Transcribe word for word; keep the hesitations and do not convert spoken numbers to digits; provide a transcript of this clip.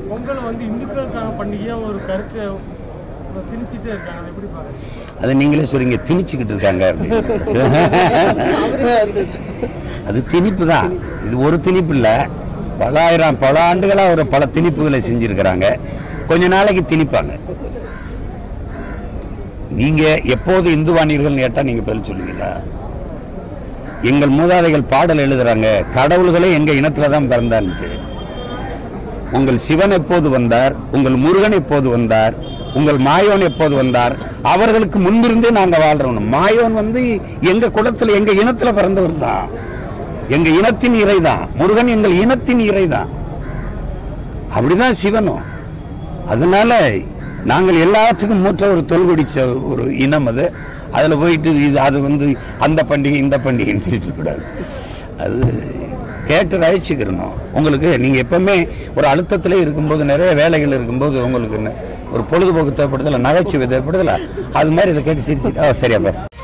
பொங்கல் வந்து இந்துக்களுக்கான பண்டிகையா ஒரு கருத்தை திணிச்சிட்டே இருக்காங்க, எப்படி பாருங்க? அதை நீங்களே சொல்றீங்க, திணிச்சுக்கிட்டு இருக்காங்க. அது திணிப்பு தான். இது ஒரு திணிப்பு இல்லை, பல ஆயிரம் பல ஆண்டுகளாக ஒரு பல திணிப்புகளை செஞ்சிருக்கிறாங்க. கொஞ்ச நாளைக்கு திணிப்பாங்க. நீங்க எப்போது இந்துவானீர்கள் கேட்டா நீங்க பதில் சொல்லுவீங்களா? எங்கள் மூதாதைகள் பாடல் எழுதுறாங்க, கடவுள்களே எங்க இனத்துல தான் பிறந்தாருச்சு. உங்கள் சிவன் எப்போது வந்தார், உங்கள் முருகன் எப்போது வந்தார், உங்கள் மாயோன் எப்போது வந்தார், அவர்களுக்கு முன்பிருந்தே நாங்க வாழ்றோம். மாயோன் வந்து எங்க குலத்துல எங்க இனத்துல பிறந்தவர் தான், எங்க இனத்தின் இறை தான். முருகன் எங்கள் இனத்தின் இறை தான். அப்படிதான் சிவனும். அதனால நாங்கள் எல்லாத்துக்கும் மூற்ற ஒரு தொல்குடிச்ச ஒரு இனம் அது. அதில் போயிட்டு இது அது வந்து அந்த பண்டிகை இந்த பண்டிகைன்னு சொல்லிட்டு கூடாது. அது கேட்டு ரசிச்சுக்கிறணும். உங்களுக்கு நீங்கள் எப்பவுமே ஒரு அழுத்தத்திலே இருக்கும்போது, நிறைய வேலைகள் இருக்கும்போது உங்களுக்கு ஒரு பொழுதுபோக்கு தேவைப்படுதில்ல, நகைச்சுவை தேவைப்படுதில்ல, அது மாதிரி இதை கேட்டு சிரிச்சு சரியாப்பா.